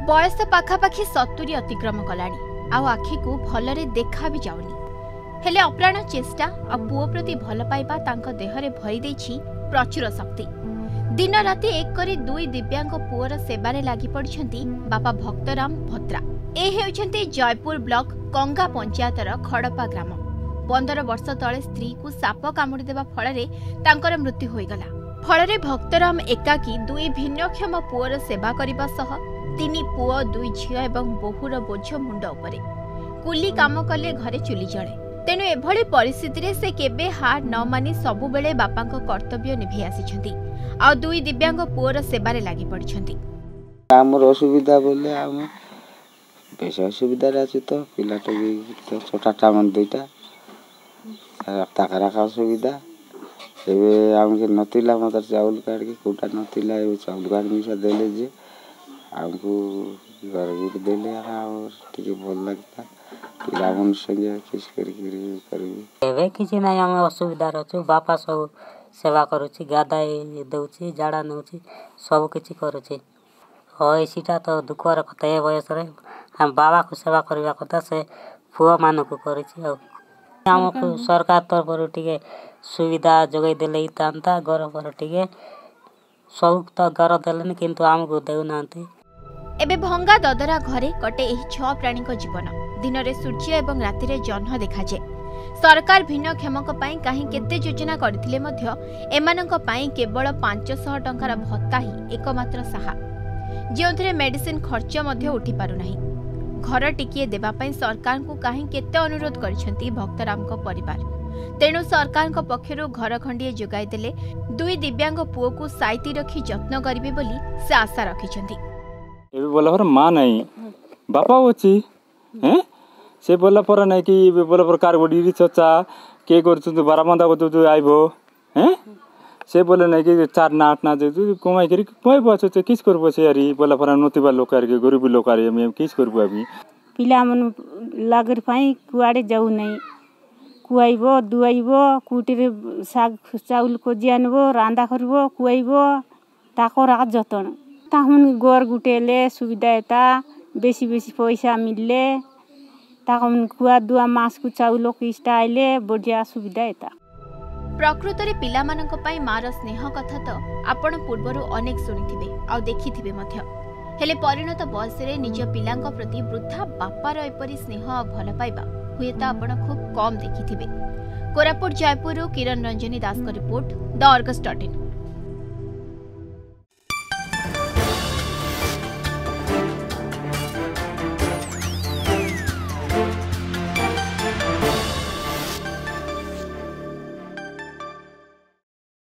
बयस पाखापाखि 70 अतिक्रम कलानी आउ आखि को भलरे देखा भी जाउनी हेले अप्राण चेष्टा आ पुओ प्रति भल पाइबा तांको देहरे भरी देछि प्रचुर शक्ति। दिन राति एक करी दुई दिव्यांग पुओर सेबारे लागि पड़िछंती बापा भक्तराम भत्रा। ए हेउछंती जयपुर ब्लॉक कंगा पंचायतर खड़पा ग्राम। 15 वर्ष तले स्त्री को साप कामुड़ी देबा फଳରେ तांकर मृत्यु होईगला। फଳରେ भक्तराम एकाकी दुई भिन्नक्षम पुओर सेवा करिबा सह 3 पुओ 2 झियो एवं बहुर बोझ मुंड उपरे कुली काम कले घरे चुली जळे। तेणु एभली परिस्थिति रे से केबे हार न मानी सबु बेले बापांको कर्तव्य निभे आसीछंती आ दुई दिव्यांग पुओर सेबारे लागि पड़िछंती। हमर असुविधा बोले हम बेस असुविधा रहछि तो पिलाटा भी तो छोटाटा मन दुईटा ताकरा का असुविधा एबे हमके नतिला मदर चाउल काट के कोटा नतिला ए चाउल काट मिसा देले जे हमको घर गुट देले और ठीक भल लगता पिला मन संगे किस करबी एबे किछि नै हम असुविधा रहछु बापा सब सेवा करूछि गादाई दउछि जाडा नउछि सब किछि करूछि होय सीटा तो दुखर कथा ए बयस रे हम बाबा को सेवा करबा कथा से पुआ मान को करूछि हमको सरकार तरफ टिके सुविधा जगै देले तांता घर पर टिके सब तो घर देलन किंतु हमको देउ नांते। एबे भंगा ददरा घरे कटे एही 6 प्राणी को जीवन दिन रे सूर्य एवं राति रे जन्ह देखा जे। सरकार भिन्नक्षमक पई काहे केते योजना करथिले मध्य एमानक पई केवल 500 टंकार भत्ता ही एकमात्र सहा जेउथरे मेडिसिन खर्च मध्य उठी पारु नाही। घर टिकिए देबा पई सरकार को काहे केते अनुरोध करछंती भक्तराम को परिवार। तेणु सरकार को पक्षरु घर खंडिए जोगाई देले दुई दिव्यांग पुओ को साइती रखी जत्न करिवे बोली से आशा रखिछंती। एबे बोला पर मां नहीं बापा होची हैं से बोला पर नहीं कि बोला पर कार बडी चचा के करछु तो बारामंदा को तो आइबो हैं से बोले नहीं कि 4 ना 8 ना जो कमाई करी कोई बचो से किस करबो से यारी बोला पर नतिबा लोक के गरीब लोक आरे हम किस करबो अभी पिला मन लागर पाई कुआडे जाऊ नहीं कुआइबो दुआइबो कुटीरे साग चाउल को जियानबो रांदा करबो कुआइबो ताको रा जतन ताहन गोर गुटेले सुविधा एता बेसी बेसी पैसा मिलले ताहन कुआ दुआ मास को चाउल को स्टाइले बढ़िया सुविधा एता। प्रकृत रे पिला मानक पई मार स्नेह कथा तो आपण पूर्वरु अनेक सुनिथिबे आ देखिथिबे मध्य हेले परिणत बयस रे निज पिलांक प्रति वृद्धा बापार एपरि स्नेह आ भल पाइबा हुएता आपण खूब कम देखिथिबे। कोरापुट जयपुर किरण रंजनी दास का रिपोर्ट द अर्गस.in।